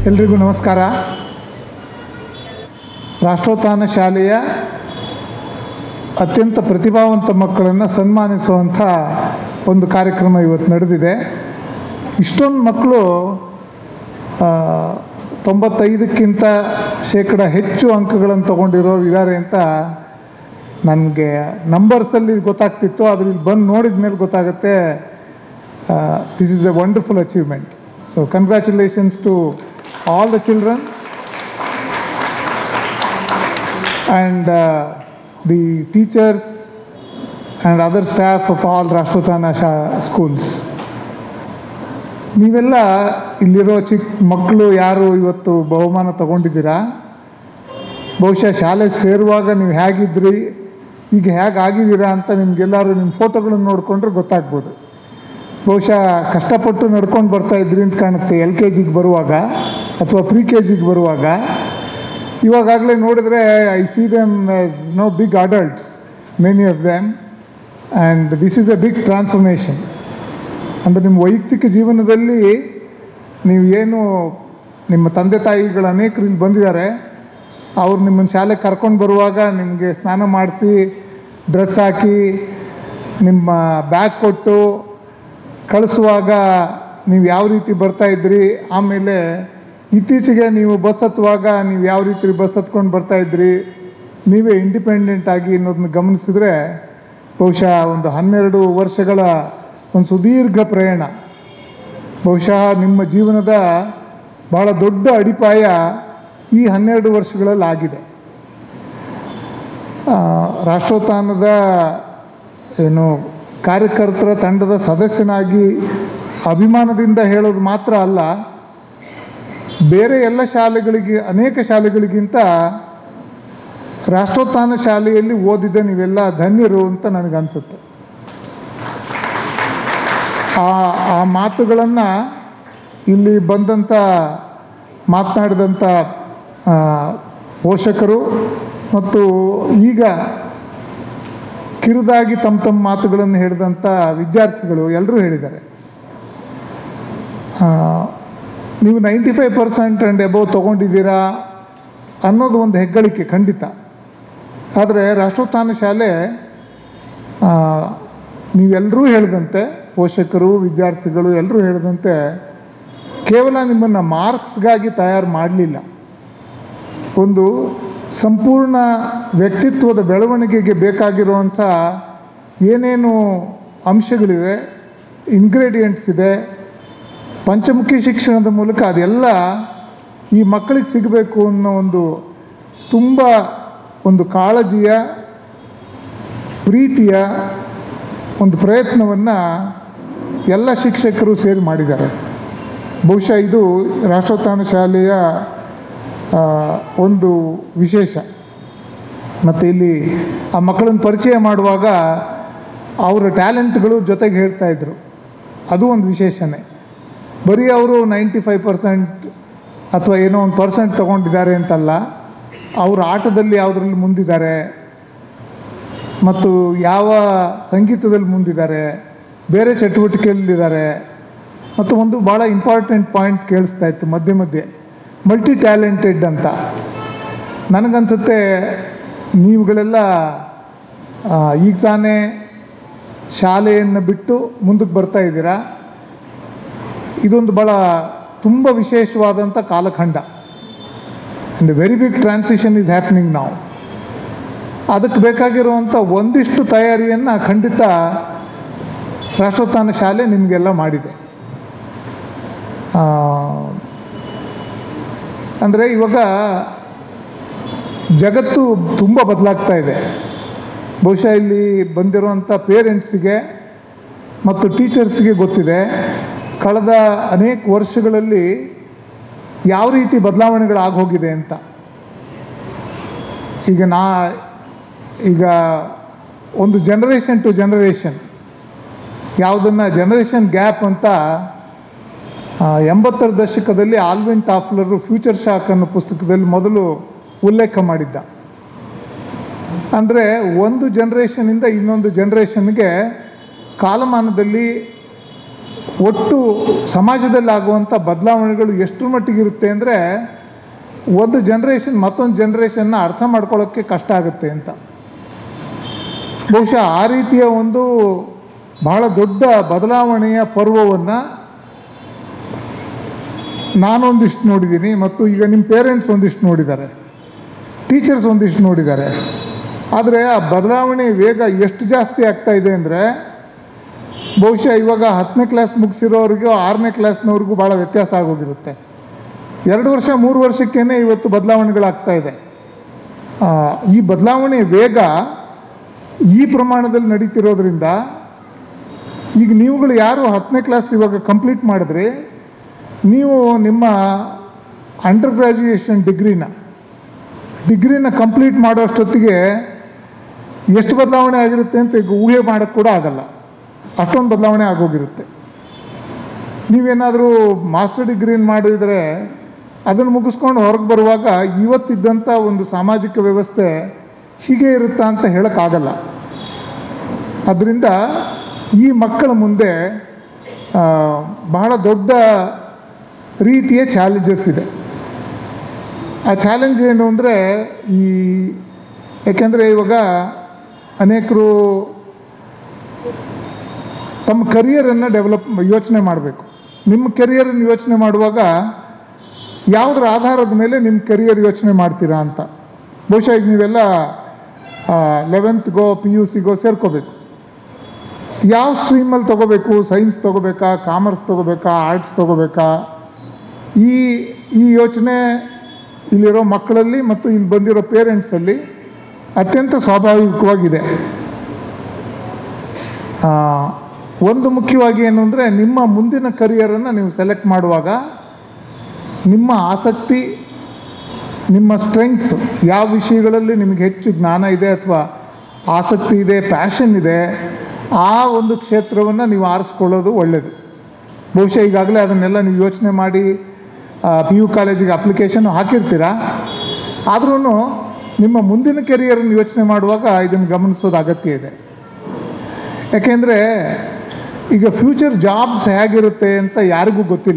ಎಲ್ರಿಗೂ ನಮಸ್ಕಾರ. ರಾಷ್ಟ್ರೋತ್ಥಾನ ಶಾಲೆಯ ಅತ್ಯಂತ ಪ್ರತಿಭಾವಂತ ಮಕ್ಕಳನ್ನು ಸನ್ಮಾನಿಸುವಂಥ ಒಂದು ಕಾರ್ಯಕ್ರಮ ಇವತ್ತು ನಡೆದಿದೆ. ಇಷ್ಟೊಂದು ಮಕ್ಕಳು 95% ಹೆಚ್ಚು ಅಂಕಗಳನ್ನು ತಗೊಂಡಿರೋರು ಇದ್ದಾರೆ ಅಂತ ನನಗೆ ನಂಬರ್ಸಲ್ಲಿ ಗೊತ್ತಾಗ್ತಿತ್ತು. ಆದರೆ ಇಲ್ಲಿ ಬಂದು ನೋಡಿದ ಮೇಲೆ ಗೊತ್ತಾಗುತ್ತೆ. This is a wonderful achievement. So congratulations to all the children and the teachers and other staff of all Rashtrottana schools. ನೀವೆಲ್ಲ ಇಲ್ಲಿರೋ ಚಿಕ್ಕ ಮಕ್ಕಳು ಯಾರು ಇವತ್ತು ಬಹುಮಾನ ತಗೊಂಡಿದ್ದೀರಾ, ಬಹುಶಃ ಶಾಲೆ ಸೇರುವಾಗ ನೀವು ಹೇಗಿದ್ರಿ, ಈಗ ಹೇಗಾಗಿದ್ದೀರಾ ಅಂತ ನಿಮಗೆಲ್ಲರೂ ನಿಮ್ಮ ಫೋಟೋಗಳನ್ನು ನೋಡಿಕೊಂಡ್ರೆ ಗೊತ್ತಾಗ್ಬೋದು. ಬಹುಶಃ ಕಷ್ಟಪಟ್ಟು ನಡ್ಕೊಂಡು ಬರ್ತಾಯಿದ್ರಿ ಅಂತ ಕಾಣುತ್ತೆ LKGಗೆ ಬರುವಾಗ ಅಥವಾ pre-KGಗೆ ಬರುವಾಗ. ಇವಾಗಲೇ ನೋಡಿದ್ರೆ I see them as no big adults, many of them, and this is a big transformation. ಅಂದರೆ ನಿಮ್ಮ ವೈಯಕ್ತಿಕ ಜೀವನದಲ್ಲಿ ನೀವು ಏನು ನಿಮ್ಮ ತಂದೆ ತಾಯಿಗಳು ಅನೇಕರು ಇಲ್ಲಿ ಬಂದಿದ್ದಾರೆ, ಅವ್ರು ನಿಮ್ಮನ್ನು ಶಾಲೆಗೆ ಕರ್ಕೊಂಡು ಬರುವಾಗ ನಿಮಗೆ ಸ್ನಾನ ಮಾಡಿಸಿ ಡ್ರೆಸ್ ಹಾಕಿ ನಿಮ್ಮ ಬ್ಯಾಗ್ ಕೊಟ್ಟು ಕಳಿಸುವಾಗ ನೀವು ಯಾವ ರೀತಿ ಬರ್ತಾಯಿದ್ರಿ, ಆಮೇಲೆ ಇತ್ತೀಚೆಗೆ ನೀವು ಬಸ್ ಹತ್ತುವಾಗ ನೀವು ಯಾವ ರೀತಿ ಬಸ್ ಹತ್ಕೊಂಡು ಬರ್ತಾಯಿದ್ರಿ, ನೀವೇ ಇಂಡಿಪೆಂಡೆಂಟ್ ಆಗಿ ಅನ್ನೋದನ್ನ ಗಮನಿಸಿದ್ರೆ ಬಹುಶಃ ಒಂದು 12 ವರ್ಷಗಳ ಒಂದು ಸುದೀರ್ಘ ಪ್ರಯಾಣ, ಬಹುಶಃ ನಿಮ್ಮ ಜೀವನದ ಭಾಳ ದೊಡ್ಡ ಅಡಿಪಾಯ ಈ 12 ವರ್ಷಗಳಲ್ಲಿ ಆಗಿದೆ. ರಾಷ್ಟ್ರೋತ್ಥಾನದ ಏನು ಕಾರ್ಯಕರ್ತರ ತಂಡದ ಸದಸ್ಯನಾಗಿ ಅಭಿಮಾನದಿಂದ ಹೇಳೋದು ಮಾತ್ರ ಅಲ್ಲ, ಬೇರೆ ಎಲ್ಲ ಶಾಲೆಗಳಿಗೆ, ಅನೇಕ ಶಾಲೆಗಳಿಗಿಂತ ರಾಷ್ಟ್ರೋತ್ಥಾನ ಶಾಲೆಯಲ್ಲಿ ಓದಿದ ನೀವೆಲ್ಲ ಧನ್ಯರು ಅಂತ ನನಗನ್ಸುತ್ತೆ. ಆ ಮಾತುಗಳನ್ನು ಇಲ್ಲಿ ಬಂದಂಥ ಮಾತನಾಡಿದಂಥ ಪೋಷಕರು ಮತ್ತು ಈಗ ಕಿರುದಾಗಿ ತಮ್ಮ ಮಾತುಗಳನ್ನು ಹೇಳಿದಂಥ ವಿದ್ಯಾರ್ಥಿಗಳು ಎಲ್ಲರೂ ಹೇಳಿದ್ದಾರೆ. ನೀವು 95% ಆ್ಯಂಡ್ ಎಬೋವ್ ತೊಗೊಂಡಿದ್ದೀರಾ ಅನ್ನೋದು ಒಂದು ಹೆಗ್ಗಳಿಕೆ ಖಂಡಿತ. ಆದರೆ ರಾಷ್ಟ್ರೋತ್ಥಾನ ಶಾಲೆ ನೀವೆಲ್ಲರೂ ಹೇಳಿದಂತೆ, ಪೋಷಕರು ವಿದ್ಯಾರ್ಥಿಗಳು ಎಲ್ಲರೂ ಹೇಳಿದಂತೆ, ಕೇವಲ ನಿಮ್ಮನ್ನು ಮಾರ್ಕ್ಸ್ಗಾಗಿ ತಯಾರು ಮಾಡಲಿಲ್ಲ. ಒಂದು ಸಂಪೂರ್ಣ ವ್ಯಕ್ತಿತ್ವದ ಬೆಳವಣಿಗೆಗೆ ಬೇಕಾಗಿರುವಂಥ ಏನೇನು ಅಂಶಗಳಿವೆ, ಇಂಗ್ರೀಡಿಯೆಂಟ್ಸ್ ಇದೆ, ಪಂಚಮುಖಿ ಶಿಕ್ಷಣದ ಮೂಲಕ ಅದೆಲ್ಲ ಈ ಮಕ್ಕಳಿಗೆ ಸಿಗಬೇಕು ಅನ್ನೋ ತುಂಬ ಒಂದು ಕಾಳಜಿಯ, ಪ್ರೀತಿಯ ಒಂದು ಪ್ರಯತ್ನವನ್ನು ಎಲ್ಲ ಶಿಕ್ಷಕರು ಸೇರಿ ಮಾಡಿದ್ದಾರೆ. ಬಹುಶಃ ಇದು ರಾಷ್ಟ್ರೋತ್ಥಾನ ಶಾಲೆಯ ಒಂದು ವಿಶೇಷ. ಮತ್ತು ಇಲ್ಲಿ ಆ ಮಕ್ಕಳನ್ನು ಪರಿಚಯ ಮಾಡುವಾಗ ಅವರ ಟ್ಯಾಲೆಂಟ್ಗಳು ಜೊತೆಗೆ ಹೇಳ್ತಾಯಿದ್ರು, ಅದು ಒಂದು ವಿಶೇಷನೇ. ಬರೀ ಅವರು 95% ಅಥವಾ ಏನೋ ಒಂದು % ತೊಗೊಂಡಿದ್ದಾರೆ ಅಂತಲ್ಲ, ಅವರು ಆಟದಲ್ಲಿ ಯಾವುದರಲ್ಲಿ ಮುಂದಿದ್ದಾರೆ ಮತ್ತು ಯಾವ ಸಂಗೀತದಲ್ಲಿ ಮುಂದಿದ್ದಾರೆ, ಬೇರೆ ಚಟುವಟಿಕೆಯಲ್ಲಿದ್ದಾರೆ. ಮತ್ತು ಒಂದು ಭಾಳ ಇಂಪಾರ್ಟೆಂಟ್ ಪಾಯಿಂಟ್ ಕೇಳಿಸ್ತಾ ಇತ್ತು ಮಧ್ಯೆ ಮಧ್ಯೆ, ಮಲ್ಟಿ ಟ್ಯಾಲೆಂಟೆಡ್ ಅಂತ. ನನಗನ್ಸುತ್ತೆ ನೀವುಗಳೆಲ್ಲ ಈಗ ತಾನೇ ಶಾಲೆಯನ್ನು ಬಿಟ್ಟು ಮುಂದಕ್ಕೆ ಬರ್ತಾ ಇದ್ದೀರಾ. ಇದೊಂದು ಭಾಳ ತುಂಬ ವಿಶೇಷವಾದಂಥ ಕಾಲಖಂಡ. And a very big transition is happening ನಾವು. ಅದಕ್ಕೆ ಬೇಕಾಗಿರುವಂಥ ಒಂದಿಷ್ಟು ತಯಾರಿಯನ್ನು ಖಂಡಿತ ರಾಷ್ಟ್ರೋತ್ಥಾನ ಶಾಲೆ ನಿಮಗೆಲ್ಲ ಮಾಡಿದೆ. ಅಂದರೆ ಇವಾಗ ಜಗತ್ತು ತುಂಬ ಬದಲಾಗ್ತಾ ಇದೆ. ಬಹುಶಃ ಇಲ್ಲಿ ಬಂದಿರುವಂಥ ಪೇರೆಂಟ್ಸಿಗೆ ಮತ್ತು ಟೀಚರ್ಸ್ಗೆ ಗೊತ್ತಿದೆ ಕಳೆದ ಅನೇಕ ವರ್ಷಗಳಲ್ಲಿ ಯಾವ ರೀತಿ ಬದಲಾವಣೆಗಳಾಗೋಗಿದೆ ಅಂತ. ಈಗ ಒಂದು ಜನರೇಷನ್ ಟು ಜನರೇಷನ್, ಯಾವುದನ್ನು ಜನರೇಷನ್ ಗ್ಯಾಪ್ ಅಂತ 80ರ ದಶಕದಲ್ಲಿ ಆಲ್ವಿನ್ ಟಾಫ್ಲರು ಫ್ಯೂಚರ್ ಶಾಕ್ ಅನ್ನೋ ಪುಸ್ತಕದಲ್ಲಿ ಮೊದಲು ಉಲ್ಲೇಖ ಮಾಡಿದ್ದ. ಅಂದರೆ ಒಂದು ಜನ್ರೇಷನಿಂದ ಇನ್ನೊಂದು ಜನ್ರೇಷನ್ಗೆ ಕಾಲಮಾನದಲ್ಲಿ ಒಟ್ಟು ಸಮಾಜದಲ್ಲಿ ಆಗುವಂಥ ಬದಲಾವಣೆಗಳು ಎಷ್ಟು ಮಟ್ಟಿಗಿರುತ್ತೆ ಅಂದರೆ ಒಂದು ಜನ್ರೇಷನ್ ಮತ್ತೊಂದು ಜನ್ರೇಷನ್ನ ಅರ್ಥ ಮಾಡ್ಕೊಳ್ಳೋಕ್ಕೆ ಕಷ್ಟ ಆಗುತ್ತೆ ಅಂತ. ಬಹುಶಃ ಆ ರೀತಿಯ ಒಂದು ಬಹಳ ದೊಡ್ಡ ಬದಲಾವಣೆಯ ಪರ್ವವನ್ನು ನಾನೊಂದಿಷ್ಟು ನೋಡಿದ್ದೀನಿ, ಮತ್ತು ಈಗ ನಿಮ್ಮ ಪೇರೆಂಟ್ಸ್ ಒಂದಿಷ್ಟು ನೋಡಿದ್ದಾರೆ, ಟೀಚರ್ಸ್ ಒಂದಿಷ್ಟು ನೋಡಿದ್ದಾರೆ. ಆದರೆ ಆ ಬದಲಾವಣೆ ವೇಗ ಎಷ್ಟು ಜಾಸ್ತಿ ಆಗ್ತಾ ಇದೆ ಅಂದರೆ ಬಹುಶಃ ಇವಾಗ 10ನೇ ಕ್ಲಾಸ್ ಮುಗಿಸಿರೋರಿಗೂ 6ನೇ ಕ್ಲಾಸ್ನವ್ರಿಗೂ ಭಾಳ ವ್ಯತ್ಯಾಸ ಆಗೋಗಿರುತ್ತೆ. 2 ವರ್ಷ 3 ವರ್ಷಕ್ಕೇ ಇವತ್ತು ಬದಲಾವಣೆಗಳಾಗ್ತಾ ಇದೆ. ಈ ಬದಲಾವಣೆ ವೇಗ ಈ ಪ್ರಮಾಣದಲ್ಲಿ ನಡೀತಿರೋದ್ರಿಂದ ಈಗ ನೀವುಗಳು ಯಾರು 10ನೇ ಕ್ಲಾಸ್ ಇವಾಗ ಕಂಪ್ಲೀಟ್ ಮಾಡಿದ್ರಿ, ನೀವು ನಿಮ್ಮ ಅಂಡರ್ ಗ್ರ್ಯಾಜುಯೇಷನ್ ಡಿಗ್ರಿನ ಕಂಪ್ಲೀಟ್ ಮಾಡೋಷ್ಟೊತ್ತಿಗೆ ಎಷ್ಟು ಬದಲಾವಣೆ ಆಗಿರುತ್ತೆ ಅಂತ ಈಗ ಊಹೆ ಮಾಡೋಕ್ಕೆ ಕೂಡ ಆಗಲ್ಲ, ಅಷ್ಟೊಂದು ಬದಲಾವಣೆ ಆಗೋಗಿರುತ್ತೆ. ನೀವೇನಾದರೂ ಮಾಸ್ಟರ್ ಡಿಗ್ರಿನ ಮಾಡಿದರೆ ಅದನ್ನು ಮುಗಿಸ್ಕೊಂಡು ಹೊರಗೆ ಬರುವಾಗ ಇವತ್ತಿದ್ದಂಥ ಒಂದು ಸಾಮಾಜಿಕ ವ್ಯವಸ್ಥೆ ಹೀಗೆ ಇರುತ್ತಾ ಅಂತ ಹೇಳೋಕ್ಕಾಗಲ್ಲ. ಅದರಿಂದ ಈ ಮಕ್ಕಳ ಮುಂದೆ ಬಹಳ ದೊಡ್ಡ ರೀತಿಯ ಚಾಲೆಂಜಸ್ ಇದೆ. ಆ ಚಾಲೆಂಜ್ ಏನು ಅಂದರೆ ಯಾಕೆಂದರೆ ಇವಾಗ ಅನೇಕರು ತಮ್ಮ ಕರಿಯರನ್ನು ಯೋಚನೆ ಮಾಡಬೇಕು. ನಿಮ್ಮ ಕೆರಿಯರನ್ನು ಯೋಚನೆ ಮಾಡುವಾಗ ಯಾವುದರ ಆಧಾರದ ಮೇಲೆ ನಿಮ್ಮ ಕೆರಿಯರ್ ಯೋಚನೆ ಮಾಡ್ತೀರಾ ಅಂತ. ಬಹುಶಃ ಈಗ ನೀವೆಲ್ಲ 11th PUCಗೋ ಸೇರ್ಕೋಬೇಕು. ಯಾವ ಸ್ಟ್ರೀಮಲ್ಲಿ ತೊಗೋಬೇಕು, ಸೈನ್ಸ್ ತೊಗೋಬೇಕಾ, ಕಾಮರ್ಸ್ ತೊಗೋಬೇಕಾ, ಆರ್ಟ್ಸ್ ತೊಗೋಬೇಕಾ, ಈ ಯೋಚನೆ ಇಲ್ಲಿರೋ ಮಕ್ಕಳಲ್ಲಿ ಮತ್ತು ಇಲ್ಲಿ ಬಂದಿರೋ ಪೇರೆಂಟ್ಸಲ್ಲಿ ಅತ್ಯಂತ ಸ್ವಾಭಾವಿಕವಾಗಿದೆ. ಒಂದು ಮುಖ್ಯವಾಗಿ ಏನು ಅಂದರೆ ನಿಮ್ಮ ಮುಂದಿನ ಕರಿಯರನ್ನು ನೀವು ಸೆಲೆಕ್ಟ್ ಮಾಡುವಾಗ ನಿಮ್ಮ ಆಸಕ್ತಿ, ನಿಮ್ಮ ಸ್ಟ್ರೆಂಗ್ತ್ಸು, ಯಾವ ವಿಷಯಗಳಲ್ಲಿ ನಿಮಗೆ ಹೆಚ್ಚು ಜ್ಞಾನ ಇದೆ ಅಥವಾ ಆಸಕ್ತಿ ಇದೆ, ಪ್ಯಾಷನ್ ಇದೆ, ಆ ಒಂದು ಕ್ಷೇತ್ರವನ್ನು ನೀವು ಆರಿಸ್ಕೊಳ್ಳೋದು ಒಳ್ಳೆಯದು. ಬಹುಶಃ ಈಗಾಗಲೇ ಅದನ್ನೆಲ್ಲ ನೀವು ಯೋಚನೆ ಮಾಡಿ PU ಕಾಲೇಜಿಗೆ ಅಪ್ಲಿಕೇಶನ್ ಹಾಕಿರ್ತೀರ. ಆದ್ರೂ ನಿಮ್ಮ ಮುಂದಿನ ಕೆರಿಯರನ್ನು ಯೋಚನೆ ಮಾಡುವಾಗ ಇದನ್ನು ಗಮನಿಸೋದು ಅಗತ್ಯ ಇದೆ. ಯಾಕೆಂದರೆ ಈಗ ಫ್ಯೂಚರ್ ಜಾಬ್ಸ್ ಹೇಗಿರುತ್ತೆ ಅಂತ ಯಾರಿಗೂ ಗೊತ್ತಿಲ್ಲ.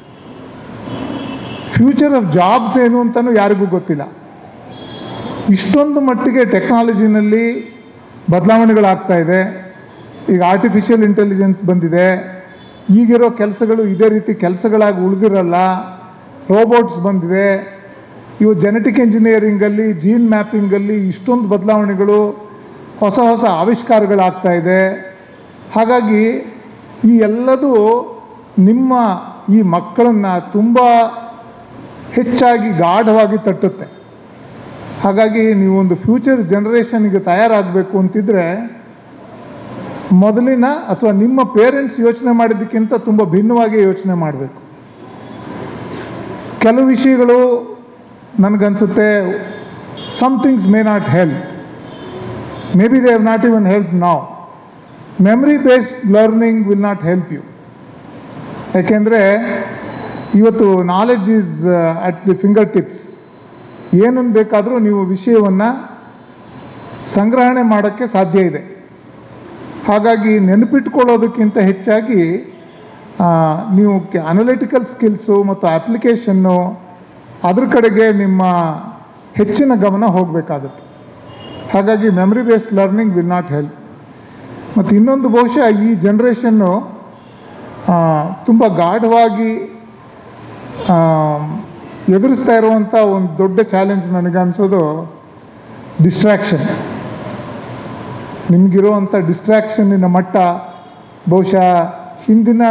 ಫ್ಯೂಚರ್ ಆಫ್ ಜಾಬ್ಸ್ ಏನು ಅಂತಲೂ ಯಾರಿಗೂ ಗೊತ್ತಿಲ್ಲ. ಇಷ್ಟೊಂದು ಮಟ್ಟಿಗೆ ಟೆಕ್ನಾಲಜಿನಲ್ಲಿ ಬದಲಾವಣೆಗಳಾಗ್ತಾ ಇದೆ. ಈಗ ಆರ್ಟಿಫಿಷಿಯಲ್ ಇಂಟೆಲಿಜೆನ್ಸ್ ಬಂದಿದೆ. ಈಗಿರೋ ಕೆಲಸಗಳು ಇದೇ ರೀತಿ ಕೆಲಸಗಳಾಗಿ ಉಳಿದಿರಲ್ಲ. ರೋಬೋಟ್ಸ್ ಬಂದಿದೆ. ಇವು ಜೆನೆಟಿಕ್ ಇಂಜಿನಿಯರಿಂಗಲ್ಲಿ, ಜೀನ್ ಮ್ಯಾಪಿಂಗಲ್ಲಿ ಇಷ್ಟೊಂದು ಬದಲಾವಣೆಗಳು, ಹೊಸ ಹೊಸ ಆವಿಷ್ಕಾರಗಳಾಗ್ತಾ ಇದೆ. ಹಾಗಾಗಿ ಈ ಎಲ್ಲದೂ ನಿಮ್ಮ ಈ ಮಕ್ಕಳನ್ನು ತುಂಬ ಹೆಚ್ಚಾಗಿ ಗಾಢವಾಗಿ ತಟ್ಟುತ್ತೆ. ಹಾಗಾಗಿ ನೀವೊಂದು ಫ್ಯೂಚರ್ ಜನ್ರೇಷನ್ಗೆ ತಯಾರಾಗಬೇಕು ಅಂತಿದ್ರೆ ಮೊದಲಿನ ಅಥವಾ ನಿಮ್ಮ ಪೇರೆಂಟ್ಸ್ ಯೋಚನೆ ಮಾಡಿದ್ದಕ್ಕಿಂತ ತುಂಬ ಭಿನ್ನವಾಗಿ ಯೋಚನೆ ಮಾಡಬೇಕು. ಕೆಲವು ವಿಷಯಗಳು ನನಗನ್ಸುತ್ತೆ some things may not help, maybe they have not even help now. Memory based learning will not help you. ಯಾಕೆಂದರೆ ಇವತ್ತು knowledge is at the fingertips. ಏನನ್ನು ಬೇಕಾದರೂ ನೀವು ವಿಷಯವನ್ನು ಸಂಗ್ರಹಣೆ ಮಾಡೋಕ್ಕೆ ಸಾಧ್ಯ ಇದೆ. ಹಾಗಾಗಿ ನೆನಪಿಟ್ಕೊಳ್ಳೋದಕ್ಕಿಂತ ಹೆಚ್ಚಾಗಿ ನೀವು ಅನಲಿಟಿಕಲ್ ಸ್ಕಿಲ್ಸು ಮತ್ತು ಅಪ್ಲಿಕೇಶನ್ನು ಅದ್ರ ಕಡೆಗೆ ನಿಮ್ಮ ಹೆಚ್ಚಿನ ಗಮನ ಹೋಗಬೇಕಾಗುತ್ತೆ. ಹಾಗಾಗಿ memory based learning will not help. ಮತ್ತು ಇನ್ನೊಂದು ಬಹುಶಃ ಈ ಜನ್ರೇಷನ್ನು ತುಂಬ ಗಾಢವಾಗಿ ಎದುರಿಸ್ತಾ ಇರುವಂಥ ಒಂದು ದೊಡ್ಡ ಚಾಲೆಂಜ್ ನನಗನ್ಸೋದು ಡಿಸ್ಟ್ರ್ಯಾಕ್ಷನ್. ನಿಮಗಿರುವಂಥ ಡಿಸ್ಟ್ರ್ಯಾಕ್ಷನ್ನಿನ ಮಟ್ಟ ಬಹುಶಃ ಹಿಂದಿನ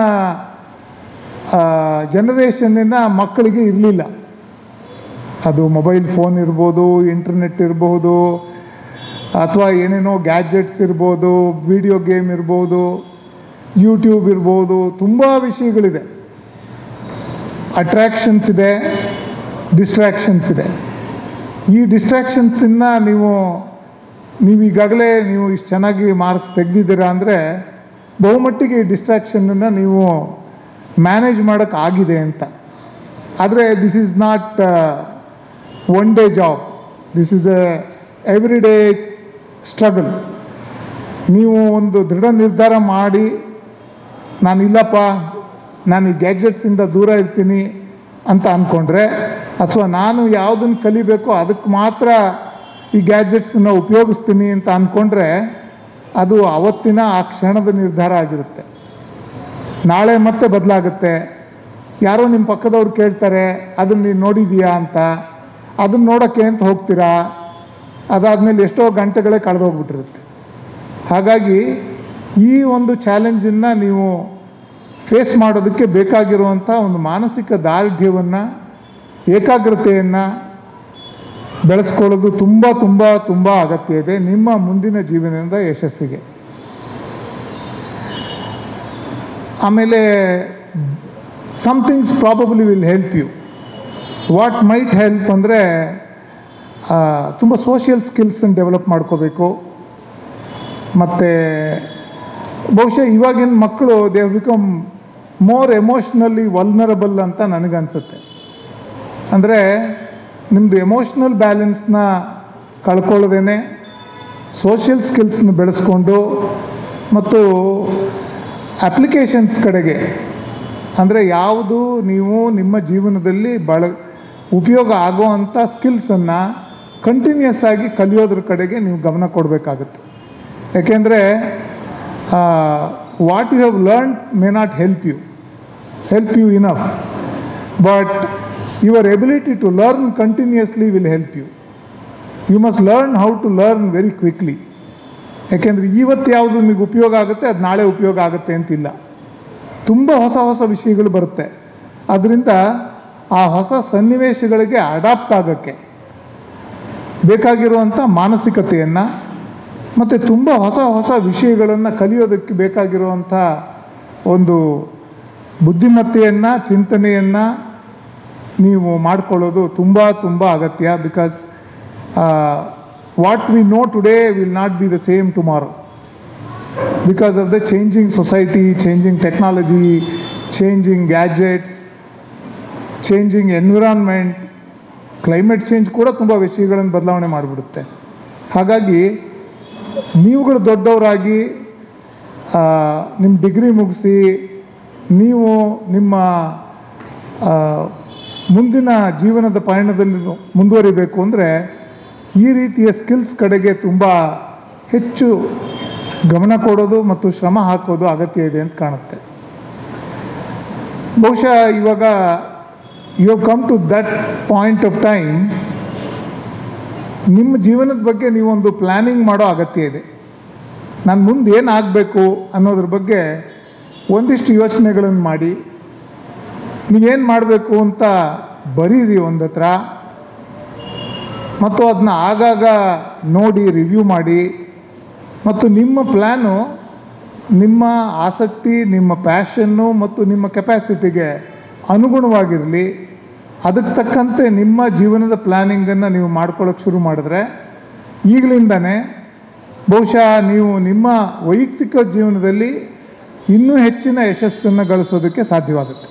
ಜನರೇಷನ್ನಿನ ಮಕ್ಕಳಿಗೆ ಇರಲಿಲ್ಲ. ಅದು ಮೊಬೈಲ್ ಫೋನ್ ಇರ್ಬೋದು, ಇಂಟರ್ನೆಟ್ ಇರ್ಬೋದು, ಅಥವಾ ಏನೇನೋ ಗ್ಯಾಜೆಟ್ಸ್ ಇರ್ಬೋದು, ವಿಡಿಯೋ ಗೇಮ್ ಇರ್ಬೋದು, ಯೂಟ್ಯೂಬ್ ಇರ್ಬೋದು, ತುಂಬ ವಿಷಯಗಳಿದೆ. ಅಟ್ರ್ಯಾಕ್ಷನ್ಸ್ ಇದೆ, ಡಿಸ್ಟ್ರ್ಯಾಕ್ಷನ್ಸ್ ಇದೆ. ಈ ಡಿಸ್ಟ್ರ್ಯಾಕ್ಷನ್ಸನ್ನು ನೀವೀಗಾಗಲೇ ಇಷ್ಟು ಚೆನ್ನಾಗಿ ಮಾರ್ಕ್ಸ್ ತೆಗೆದಿದ್ದೀರಾ ಅಂದರೆ ಬಹುಮಟ್ಟಿಗೆ ಈ ಡಿಸ್ಟ್ರ್ಯಾಕ್ಷನನ್ನು ನೀವು ಮ್ಯಾನೇಜ್ ಮಾಡೋಕ್ಕಾಗಿದೆ ಅಂತ. ಆದರೆ this is not one day job, this is every day struggle. ನೀವು ಒಂದು ದೃಢ ನಿರ್ಧಾರ ಮಾಡಿ ನಾನು ಇಲ್ಲಪ್ಪ ನಾನು ಈ ಗ್ಯಾಜೆಟ್ಸಿಂದ ದೂರ ಇರ್ತೀನಿ ಅಂತ ಅಂದ್ಕೊಂಡ್ರೆ, ಅಥವಾ ನಾನು ಯಾವುದನ್ನು ಕಲಿಬೇಕೋ ಅದಕ್ಕೆ ಮಾತ್ರ ಈ ಗ್ಯಾಜೆಟ್ಸನ್ನ ಉಪಯೋಗಿಸ್ತೀನಿ ಅಂತ ಅಂದ್ಕೊಂಡ್ರೆ, ಅದು ಅವತ್ತಿನ ಆ ಕ್ಷಣದ ನಿರ್ಧಾರ ಆಗಿರುತ್ತೆ. ನಾಳೆ ಮತ್ತೆ ಬದಲಾಗುತ್ತೆ. ಯಾರೋ ನಿಮ್ಮ ಪಕ್ಕದವ್ರು ಕೇಳ್ತಾರೆ ಅದನ್ನು ನೀನು ನೋಡಿದೀಯಾ ಅಂತ, ಅದನ್ನು ನೋಡೋಕ್ಕೆ ಅಂತ ಹೋಗ್ತೀರಾ, ಅದಾದಮೇಲೆ ಎಷ್ಟೋ ಗಂಟೆಗಳೇ ಕಳೆದೋಗ್ಬಿಟ್ಟಿರುತ್ತೆ. ಹಾಗಾಗಿ ಈ ಒಂದು ಚಾಲೆಂಜನ್ನು ನೀವು ಫೇಸ್ ಮಾಡೋದಕ್ಕೆ ಬೇಕಾಗಿರುವಂಥ ಒಂದು ಮಾನಸಿಕ ದಾರ್ಢ್ಯವನ್ನು, ಏಕಾಗ್ರತೆಯನ್ನು ಬೆಳೆಸ್ಕೊಳ್ಳೋದು ತುಂಬ ತುಂಬ ತುಂಬ ಅಗತ್ಯ ಇದೆ ನಿಮ್ಮ ಮುಂದಿನ ಜೀವನದ ಯಶಸ್ಸಿಗೆ. ಆಮೇಲೆ somethings probably will help you. What might help ಅಂದರೆ ತುಂಬ ಸೋಷಿಯಲ್ ಸ್ಕಿಲ್ಸನ್ನು ಡೆವಲಪ್ ಮಾಡ್ಕೋಬೇಕು. ಮತ್ತು ಬಹುಶಃ ಇವಾಗಿನ ಮಕ್ಕಳು they have become more emotionally vulnerable ಅಂತ ನನಗನ್ಸುತ್ತೆ. ಅಂದರೆ ನಿಮ್ಮದು ಎಮೋಷ್ನಲ್ ಬ್ಯಾಲೆನ್ಸ್ನ ಕಳ್ಕೊಳ್ಳೋದೇ ಸೋಷಿಯಲ್ ಸ್ಕಿಲ್ಸ್ನ ಬೆಳೆಸ್ಕೊಂಡು ಮತ್ತು ಅಪ್ಲಿಕೇಶನ್ಸ್ ಕಡೆಗೆ, ಅಂದರೆ ಯಾವುದು ನೀವು ನಿಮ್ಮ ಜೀವನದಲ್ಲಿ ಉಪಯೋಗ ಆಗೋವಂಥ ಸ್ಕಿಲ್ಸನ್ನು ಕಂಟಿನ್ಯೂಸ್ ಆಗಿ ಕಲಿಯೋದ್ರ ಕಡೆಗೆ ನೀವು ಗಮನ ಕೊಡಬೇಕಾಗುತ್ತೆ. ಯಾಕೆಂದರೆ what you have learned may not help you enough, but your ability to learn continuously will help you. You must learn how to learn very quickly. ಯಾಕೆಂದರೆ ಇವತ್ತು ಯಾವುದು ನಿಮಗೆ ಉಪಯೋಗ ಆಗುತ್ತೆ ಅದು ನಾಳೆ ಉಪಯೋಗ ಆಗುತ್ತೆ ಅಂತಿಲ್ಲ. ತುಂಬ ಹೊಸ ಹೊಸ ವಿಷಯಗಳು ಬರುತ್ತೆ. ಅದರಿಂದ ಆ ಹೊಸ ಸನ್ನಿವೇಶಗಳಿಗೆ ಅಡಾಪ್ಟ್ ಆಗೋಕ್ಕೆ ಬೇಕಾಗಿರುವಂಥ ಮಾನಸಿಕತೆಯನ್ನು ಮತ್ತು ತುಂಬ ಹೊಸ ಹೊಸ ವಿಷಯಗಳನ್ನು ಕಲಿಯೋದಕ್ಕೆ ಬೇಕಾಗಿರುವಂಥ ಒಂದು ಬುದ್ಧಿಮತ್ತೆಯನ್ನು, ಚಿಂತನೆಯನ್ನು ನೀವು ಮಾಡಿಕೊಳ್ಳೋದು ತುಂಬ ತುಂಬ ಅಗತ್ಯ. Because what we know today will not be the same tomorrow because of the changing society, changing technology, changing gadgets, changing environment, climate change ಕೂಡ ತುಂಬ ವಿಷಯಗಳನ್ನು ಬದಲಾವಣೆ ಮಾಡಿಬಿಡುತ್ತೆ. ಹಾಗಾಗಿ ನೀವುಗಳು ದೊಡ್ಡವರಾಗಿ ನಿಮ್ಮ ಡಿಗ್ರಿ ಮುಗಿಸಿ ನೀವು ನಿಮ್ಮ ಮುಂದಿನ ಜೀವನದ ಪಯಣದಲ್ಲಿ ಮುಂದುವರಿಬೇಕು ಅಂದರೆ ಈ ರೀತಿಯ ಸ್ಕಿಲ್ಸ್ ಕಡೆಗೆ ತುಂಬ ಹೆಚ್ಚು ಗಮನ ಕೊಡೋದು ಮತ್ತು ಶ್ರಮ ಹಾಕೋದು ಅಗತ್ಯ ಇದೆ ಅಂತ ಕಾಣುತ್ತೆ. ಬಹುಶಃ ಇವಾಗ you have come to that point of time, ನಿಮ್ಮ ಜೀವನದ ಬಗ್ಗೆ ನೀವೊಂದು ಪ್ಲ್ಯಾನಿಂಗ್ ಮಾಡೋ ಅಗತ್ಯ ಇದೆ. ನಾನು ಮುಂದೆ ಏನಾಗಬೇಕು ಅನ್ನೋದ್ರ ಬಗ್ಗೆ ಒಂದಿಷ್ಟು ಯೋಚನೆಗಳನ್ನು ಮಾಡಿ, ನೀವೇನು ಮಾಡಬೇಕು ಅಂತ ಬರೀರಿ ಒಂದು ಹತ್ರ, ಮತ್ತು ಅದನ್ನ ಆಗಾಗ ನೋಡಿ ರಿವ್ಯೂ ಮಾಡಿ. ಮತ್ತು ನಿಮ್ಮ ಪ್ಲ್ಯಾನು ನಿಮ್ಮ ಆಸಕ್ತಿ, ನಿಮ್ಮ ಪ್ಯಾಷನ್ನು ಮತ್ತು ನಿಮ್ಮ ಕೆಪಾಸಿಟಿಗೆ ಅನುಗುಣವಾಗಿರಲಿ. ಅದಕ್ಕೆ ತಕ್ಕಂತೆ ನಿಮ್ಮ ಜೀವನದ ಪ್ಲ್ಯಾನಿಂಗನ್ನು ನೀವು ಮಾಡ್ಕೊಳ್ಳೋಕ್ಕೆ ಶುರು ಮಾಡಿದ್ರೆ ಈಗಲಿಂದನೇ ಬಹುಶಃ ನೀವು ನಿಮ್ಮ ವೈಯಕ್ತಿಕ ಜೀವನದಲ್ಲಿ ಇನ್ನೂ ಹೆಚ್ಚಿನ ಯಶಸ್ಸನ್ನು ಗಳಿಸೋದಕ್ಕೆ ಸಾಧ್ಯವಾಗುತ್ತೆ.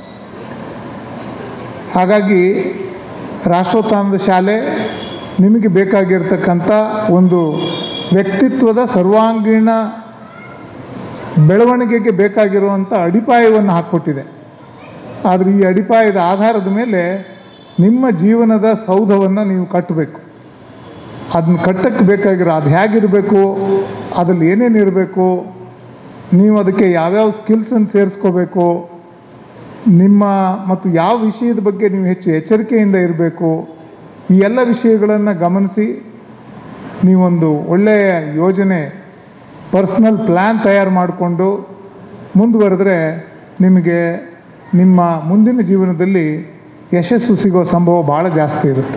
ಹಾಗಾಗಿ ರಾಷ್ಟ್ರೋತ್ಥಾನದ ಶಾಲೆ ನಿಮಗೆ ಬೇಕಾಗಿರ್ತಕ್ಕಂಥ ಒಂದು ವ್ಯಕ್ತಿತ್ವದ ಸರ್ವಾಂಗೀಣ ಬೆಳವಣಿಗೆಗೆ ಬೇಕಾಗಿರುವಂಥ ಅಡಿಪಾಯವನ್ನು ಹಾಕ್ಕೊಟ್ಟಿದೆ. ಆದರೆ ಈ ಅಡಿಪಾಯದ ಆಧಾರದ ಮೇಲೆ ನಿಮ್ಮ ಜೀವನದ ಸೌಧವನ್ನು ನೀವು ಕಟ್ಟಬೇಕು. ಅದನ್ನ ಕಟ್ಟಕ್ಕೆ ಬೇಕಾಗಿರೋ ಅದು ಹೇಗಿರಬೇಕು, ಅದರಲ್ಲಿ ಏನೇನು ಇರಬೇಕು, ನೀವು ಅದಕ್ಕೆ ಯಾವ್ಯಾವ ಸ್ಕಿಲ್ಸನ್ನು ಸೇರಿಸ್ಕೋಬೇಕು, ನಿಮ್ಮ ಮತ್ತು ಯಾವ ವಿಷಯದ ಬಗ್ಗೆ ನೀವು ಹೆಚ್ಚು ಎಚ್ಚರಿಕೆಯಿಂದ ಇರಬೇಕು, ಈ ಎಲ್ಲ ವಿಷಯಗಳನ್ನು ಗಮನಿಸಿ ನೀವೊಂದು ಒಳ್ಳೆಯ ಯೋಜನೆ, ಪರ್ಸ್ನಲ್ ಪ್ಲ್ಯಾನ್ ತಯಾರು ಮಾಡಿಕೊಂಡು ಮುಂದುವರೆದ್ರೆ ನಿಮಗೆ ನಿಮ್ಮ ಮುಂದಿನ ಜೀವನದಲ್ಲಿ ಯಶಸ್ಸು ಸಿಗೋ ಸಂಭವ ಭಾಳ ಜಾಸ್ತಿ ಇರುತ್ತೆ.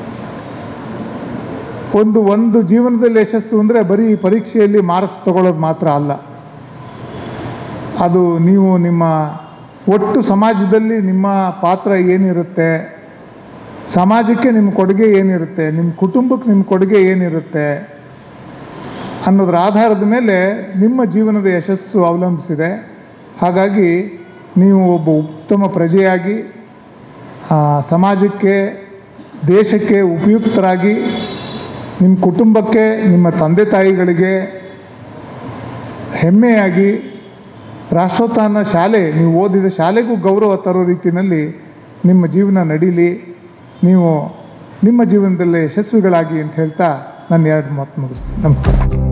ಒಂದು ಜೀವನದಲ್ಲಿ ಯಶಸ್ಸು ಅಂದರೆ ಬರೀ ಪರೀಕ್ಷೆಯಲ್ಲಿ ಮಾರ್ಕ್ಸ್ ತಗೊಳ್ಳೋದು ಮಾತ್ರ ಅಲ್ಲ. ಅದು ನೀವು ನಿಮ್ಮ ಒಟ್ಟು ಸಮಾಜದಲ್ಲಿ ನಿಮ್ಮ ಪಾತ್ರ ಏನಿರುತ್ತೆ, ಸಮಾಜಕ್ಕೆ ನಿಮ್ಮ ಕೊಡುಗೆ ಏನಿರುತ್ತೆ, ನಿಮ್ಮ ಕುಟುಂಬಕ್ಕೆ ನಿಮ್ಮ ಕೊಡುಗೆ ಏನಿರುತ್ತೆ ಅನ್ನೋದ್ರ ಆಧಾರದ ಮೇಲೆ ನಿಮ್ಮ ಜೀವನದ ಯಶಸ್ಸು ಅವಲಂಬಿಸಿದೆ. ಹಾಗಾಗಿ ನೀವು ಒಬ್ಬ ಉತ್ತಮ ಪ್ರಜೆಯಾಗಿ ಸಮಾಜಕ್ಕೆ, ದೇಶಕ್ಕೆ ಉಪಯುಕ್ತರಾಗಿ, ನಿಮ್ಮ ಕುಟುಂಬಕ್ಕೆ, ನಿಮ್ಮ ತಂದೆ ತಾಯಿಗಳಿಗೆ ಹೆಮ್ಮೆಯಾಗಿ ರಾಷ್ಟ್ರೋತ್ಥಾನ ಶಾಲೆ, ನೀವು ಓದಿದ ಶಾಲೆಗೂ ಗೌರವ ತರೋ ರೀತಿಯಲ್ಲಿ ನಿಮ್ಮ ಜೀವನ ನಡೀಲಿ, ನೀವು ನಿಮ್ಮ ಜೀವನದಲ್ಲಿ ಯಶಸ್ವಿಗಳಾಗಿ ಅಂತ ಹೇಳ್ತಾ ನಾನು 2 ಮಾತು ಮುಗಿಸ್ತೀನಿ. ನಮಸ್ಕಾರ.